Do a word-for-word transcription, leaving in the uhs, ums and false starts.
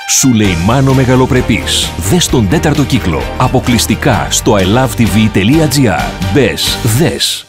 Σουλεϊμάν ο Μεγαλοπρεπής. Δες τον τέταρτο κύκλο. Αποκλειστικά στο i love t v τελεία gr. Μπες, δες.